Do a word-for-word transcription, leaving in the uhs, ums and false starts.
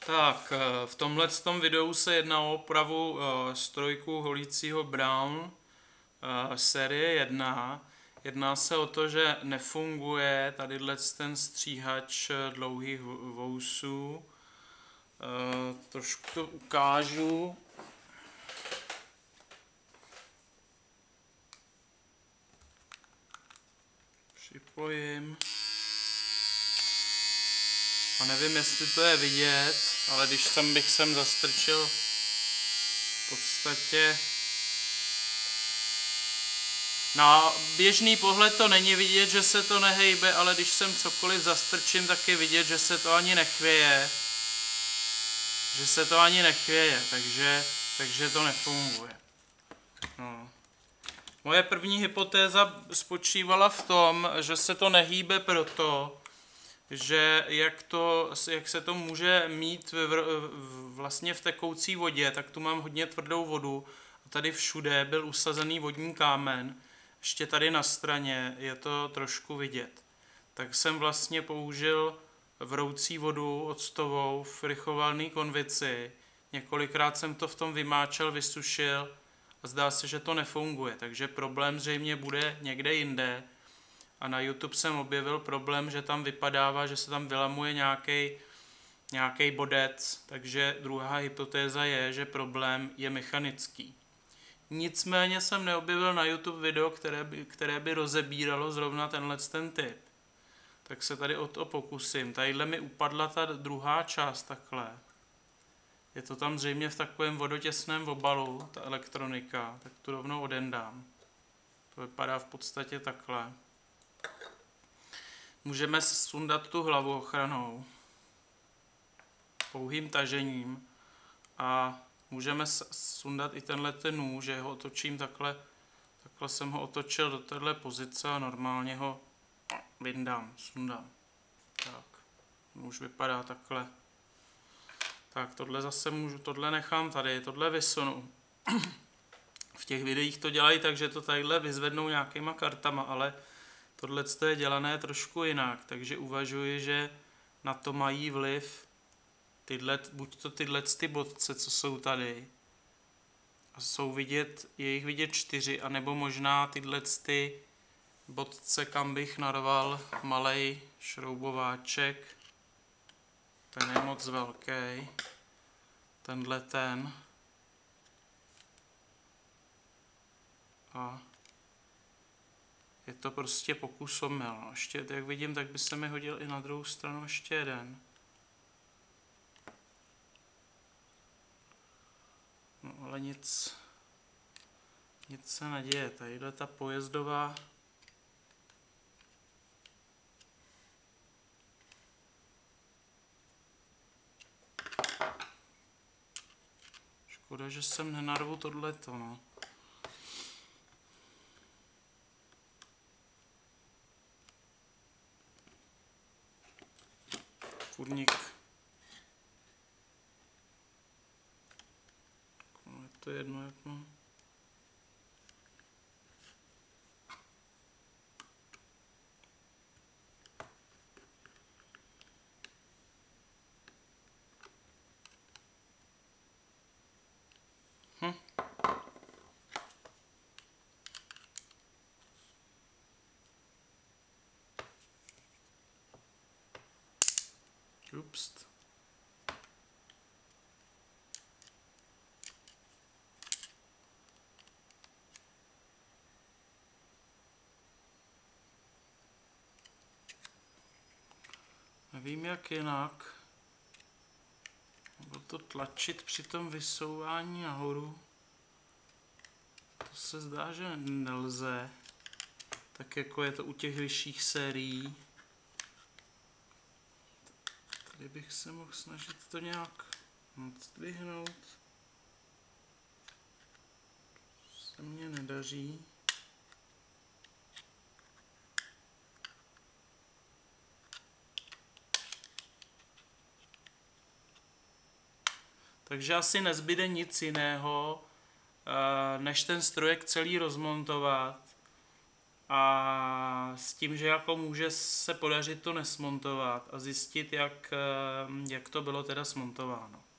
Tak, v tomhle tom videu se jedná o opravu strojku holícího Brown série jedna. Jedná se o to, že nefunguje tadyhle ten stříhač dlouhých vousů. Trošku to ukážu. Připojím. A nevím, jestli to je vidět, ale když sem bych sem zastrčil v podstatě na běžný pohled to není vidět, že se to nehejbe, ale když sem cokoliv zastrčím, tak je vidět, že se to ani nechvěje. Že se to ani nechvěje, takže, takže to nefunguje. No. Moje první hypotéza spočívala v tom, že se to nehýbe proto, že jak, to, jak se to může mít v, v, vlastně v tekoucí vodě, tak tu mám hodně tvrdou vodu a tady všude byl usazený vodní kámen. Ještě tady na straně je to trošku vidět. Tak jsem vlastně použil vroucí vodu octovou v rychovalné konvici. Několikrát jsem to v tom vymáčel, vysušil a zdá se, že to nefunguje. Takže problém zřejmě bude někde jinde. A na YouTube jsem objevil problém, že tam vypadává, že se tam vylamuje nějaký nějaký bodec. Takže druhá hypotéza je, že problém je mechanický. Nicméně jsem neobjevil na YouTube video, které by, které by rozebíralo zrovna tenhle ten typ. Tak se tady o to pokusím. Tadyhle mi upadla ta druhá část takhle. Je to tam zřejmě v takovém vodotěsném obalu, ta elektronika, tak tu rovnou odendám. To vypadá v podstatě takhle. Můžeme sundat tu hlavu ochranou pouhým tažením a můžeme sundat i tenhle ten nůž, že ho otočím takhle, takhle jsem ho otočil do téhle pozice a normálně ho vyndám, sundám. Tak, nůž vypadá takhle. Tak, tohle zase můžu, tohle nechám tady, tohle vysunu. V těch videích to dělají tak, že to tadyhle vyzvednou nějakýma kartama, ale tohle je dělané trošku jinak, takže uvažuji, že na to mají vliv tyhle, buď to tyhle ty bodce, co jsou tady, a jsou vidět, je jich vidět čtyři, anebo možná tyhle ty bodce, kam bych narval malej šroubováček, ten je moc velký, tenhle ten, a je to prostě pokus omyl. No. Ještě, jak vidím, tak by se mi hodil i na druhou stranu ještě jeden. No ale nic, nic se neděje. Tadyhle ta pojezdová škoda, že jsem nenarvu tohleto, no. Kurník. Je to jedno, jak mám. Hm. Ups. Nevím, jak jinak. Bylo to tlačit při tom vysouvání nahoru. To se zdá, že nelze. Tak jako je to u těch vyšších sérií. Tady bych se mohl snažit to nějak nadzdvihnout. Se mně nedaří. Takže asi nezbyde nic jiného, než ten strojek celý rozmontovat a s tím, že jako může se podařit to nesmontovat a zjistit, jak, jak to bylo teda smontováno.